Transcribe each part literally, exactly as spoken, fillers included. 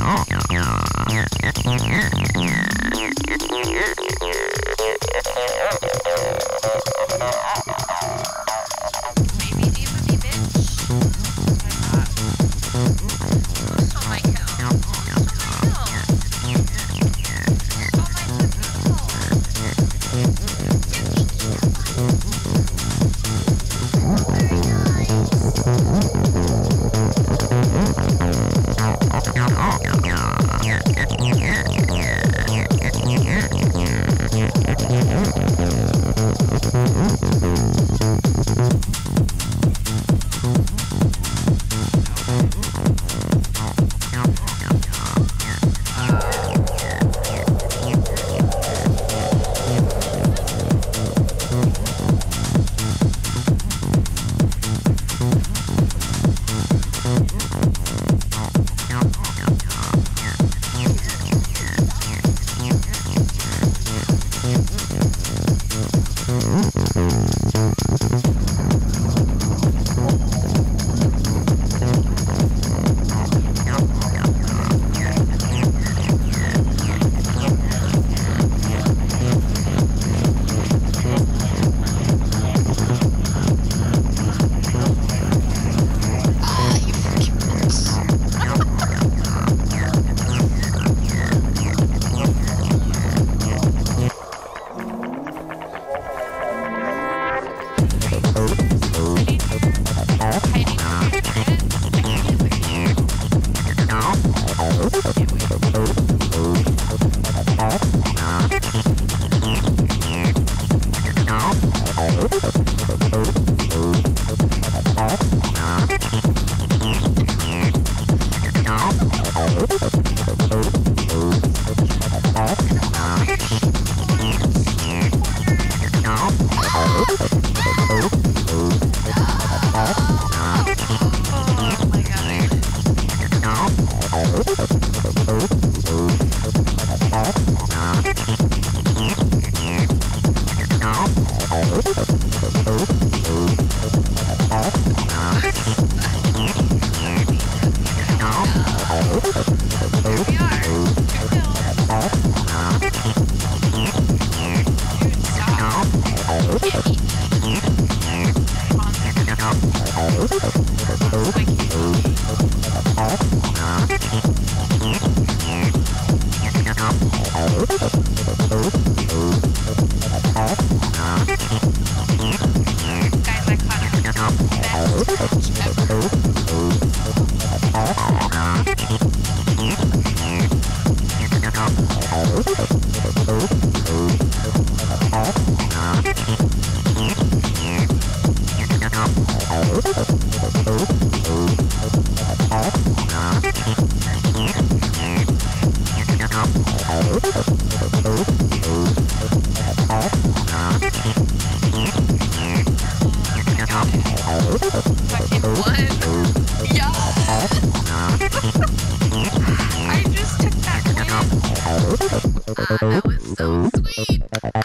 That was so sweet.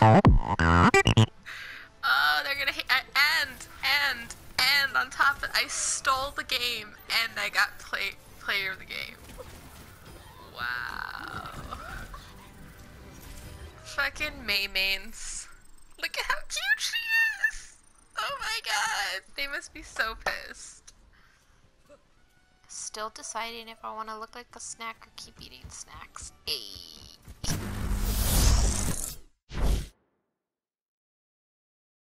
Oh, they're gonna hate. And and and on top of it, I stole the game and I got play player of the game. Wow. Fucking Maymains. Look at how cute she is. Oh my god. They must be so pissed. Still deciding if I want to look like a snack or keep eating snacks. Ayy.